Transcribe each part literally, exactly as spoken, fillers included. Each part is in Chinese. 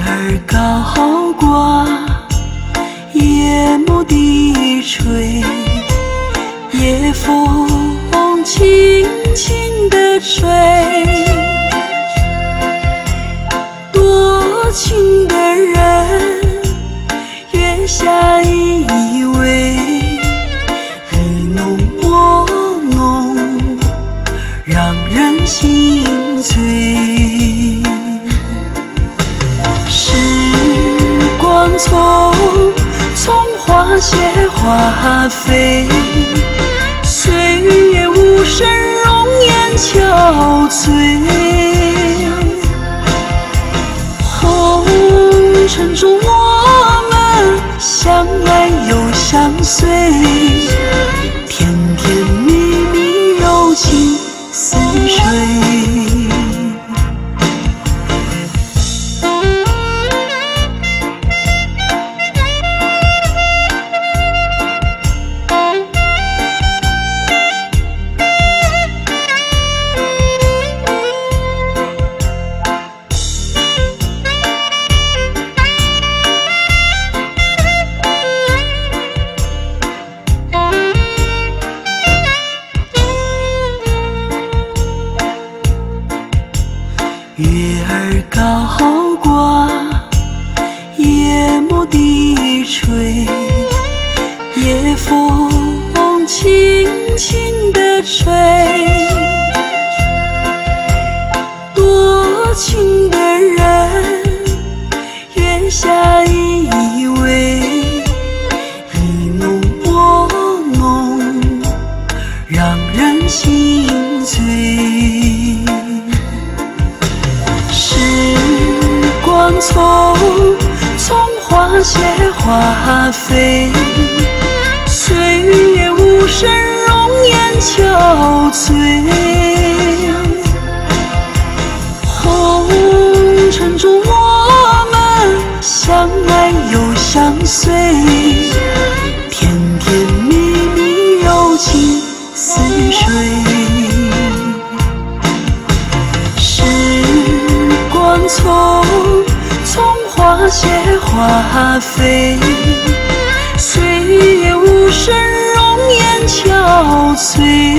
儿高挂，夜幕低垂，夜风轻轻地吹，多情的人月下依偎，你浓我浓，让人心醉。时光匆匆，花谢花飞，岁月无声，容颜憔悴。红尘中我们相爱又相随，甜甜蜜蜜，柔情似水。月儿高挂，夜幕低垂，夜风轻轻地吹，多情的人月下依偎，你浓我浓，让人心醉。匆匆，花谢花飞，岁月无声，容颜憔悴。红尘中我们相爱又相随，甜甜蜜蜜，柔情似水。时光匆匆，花谢花飞，岁月无声，容颜憔悴。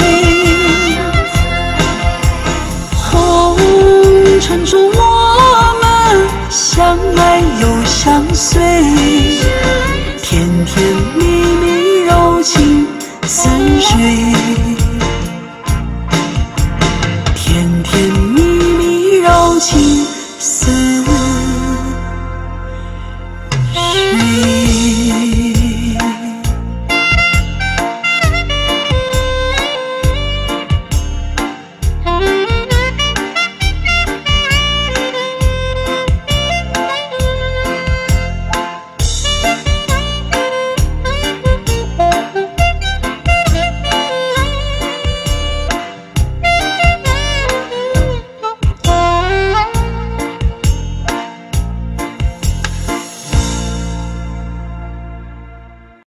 红尘中我们相爱又相随，甜甜蜜蜜，柔情似水。